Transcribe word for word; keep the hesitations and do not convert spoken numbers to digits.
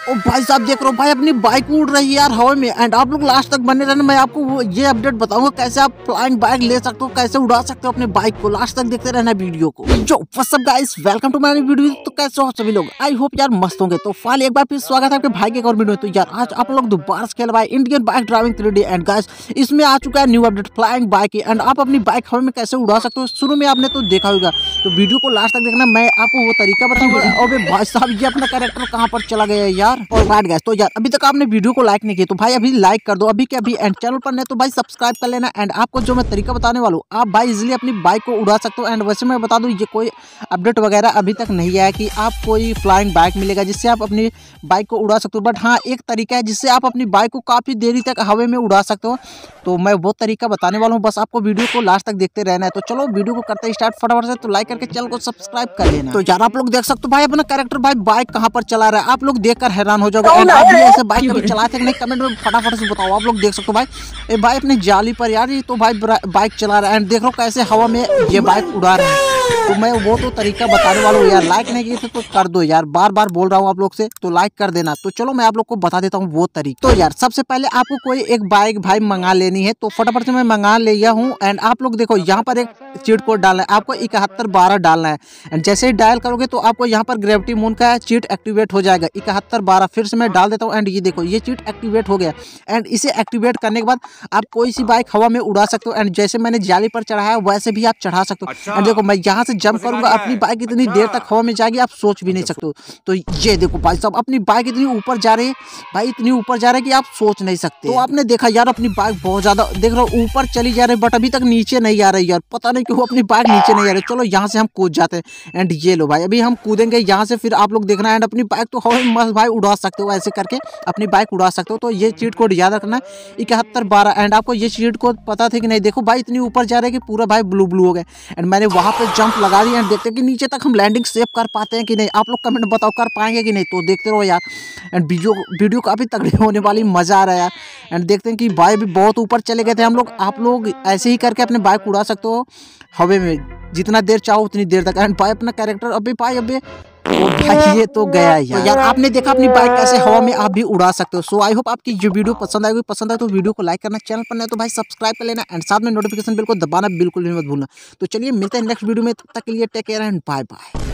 ओ भाई साहब देख रहे हो भाई अपनी बाइक उड़ रही है यार हवा में। एंड आप लोग लास्ट तक बने रहना, मैं आपको वो ये अपडेट बताऊंगा कैसे आप फ्लाइंग बाइक ले सकते हो, कैसे उड़ा सकते हो अपने बाइक को। लास्ट तक देखते रहना वीडियो को। जो what's up guys, welcome to my video. तो कैसे हो सभी लोग, आई होप यार मस्त होंगे। तो फाइल एक बार फिर स्वागत है आपके भाई के एक और वीडियो। तो यार आज आप लोग दोबारा खेल भाई Indian bike driving three D. And guys इसमें आ चुका है new update flying bike. And आप अपनी बाइक हवा में कैसे उड़ा सकते हो, शुरू में आपने तो देखा होगा, तो वीडियो को लास्ट तक देखना, मैं आपको वो तरीका बताऊंगा। और भाई साहब ये अपना कैरेक्टर कहाँ पर चला गया यार। और राइट गाइस, तो यार अभी तक आपने वीडियो को लाइक नहीं किया तो भाई अभी लाइक कर दो अभी के अभी। एंड चैनल पर नहीं तो भाई सब्सक्राइब कर लेना। एंड आपको जो मैं तरीका बताने वाला हूँ, आप भाई इजीली अपनी बाइक को उड़ा सकते हो। एंड वैसे मैं बता दूं ये कोई अपडेट वगैरह अभी तक नहीं आया कि आप कोई फ्लाइंग बाइक मिलेगा जिससे आप अपनी बाइक को उड़ा सकते हो। बट हाँ एक तरीका है जिससे आप अपनी बाइक को काफ़ी देरी तक हवा में उड़ा सकते हो, तो मैं वो तरीका बताने वाला हूँ। बस आपको वीडियो को लास्ट तक देखते रहना है। तो चलो वीडियो को करते स्टार्ट फटाफट से। तो लाइक करके चैनल को सब्सक्राइब कर लेना। तो यार आप लोग देख सकते हो भाई अपना कैरेक्टर भाई बाइक कहाँ पर चला रहा है, आप लोग देखकर हैरान हो जाओगे। एंड आप भी ऐसे बाइक कभी चलाए थे कि नहीं, कमेंट में फटाफट से बताओ। आप लोग देख सकते हो भाई ए भाई अपनी जाली पर यार ये तो भाई बाइक चला रहा है। एंड देख लो कैसे हवा में ये बाइक उड़ा रहा है। तो मैं वो तो तरीका बताने वाला हूँ यार। लाइक नहीं किए थे तो कर दो यार, बार बार बोल रहा हूँ आप लोग से, तो लाइक कर देना। तो चलो मैं आप लोग को बता देता हूँ वो तरीका। तो यार सबसे पहले आपको कोई एक बाइक भाई मंगा लेनी है, तो फटाफट से मैं मंगा लिया हूँ। एंड आप लोग देखो यहाँ पर एक चीट कोड डालना है, आपको इकहत्तर बारह डालना है। एंड जैसे ही डायल करोगे तो आपको यहाँ पर ग्रेविटी मून का चीट एक्टिवेट हो जाएगा इकहत्तर बारह। फिर से मैं डाल देता हूँ। एंड ये देखो ये चीट एक्टिवेट हो गया। एंड इसे एक्टिवेट करने के बाद आप कोई सी बाइक हवा में उड़ा सकते हो। एंड जैसे मैंने जाली पर चढ़ाया वैसे भी आप चढ़ा सकते हो। अच्छा। एंड देखो मैं यहाँ से जंप करूंगा, अपनी बाइक इतनी देर तक हवा में जाएगी आप सोच भी नहीं सकते हो। तो ये देखो भाई साहब अपनी बाइक इतनी ऊपर जा रही है भाई, इतनी ऊपर जा रही है कि आप सोच नहीं सकते। तो आपने देखा यार अपनी बाइक बहुत ज्यादा देख रहा हूँ ऊपर चली जा रही है, बट अभी तक नीचे नहीं आ रही यार, पता नहीं क्यों अपनी बाइक नीचे नहीं आ रही। चलो यहाँ से हम कूद जाते हैं। एंड ये लो भाई अभी हम कूदेंगे यहाँ से, फिर आप लोग देखना। एंड अपनी बाइक तो हवा में मस्त भाई उड़ा सकते हो, ऐसे करके अपनी बाइक उड़ा सकते हो। तो ये चीट कोड याद रखना इकहत्तर बारह। एंड आपको ये चीट कोड पता था कि नहीं, देखो भाई इतनी ऊपर जा रहे हैं कि पूरा भाई ब्लू ब्लू हो गए। एंड मैंने वहां पे जंप लगा दी। एंड देखते कि नीचे तक हम लैंडिंग सेव कर पाते हैं कि नहीं, आप लोग कमेंट बताओ कर पाएंगे कि नहीं। तो देखते रहो यार। एंड वीडियो वीडियो काफ़ी तगड़ी होने वाली, मज़ा आ रहा है यार। एंड देखते हैं कि भाई भी बहुत ऊपर चले गए थे हम लोग। आप लोग ऐसे ही करके अपने बाइक उड़ा सकते हो हवे में, जितना देर चाहो उतनी देर तक। एंड भाई अपना कैरेक्टर अभी भाई अभी तो भाई ये तो गया यार। तो यार आपने देखा अपनी बाइक कैसे हवा में आप भी उड़ा सकते हो। सो आई होप आपकी ये वीडियो पसंद आएगी। पसंद आए तो वीडियो को लाइक करना, चैनल पर नहीं तो भाई सब्सक्राइब कर लेना। एंड साथ में नोटिफिकेशन बिल को दबाना बिल्कुल नहीं मत भूलना। तो चलिए मिलते हैं नेक्स्ट वीडियो में, तब तक के लिए take care and bye bye.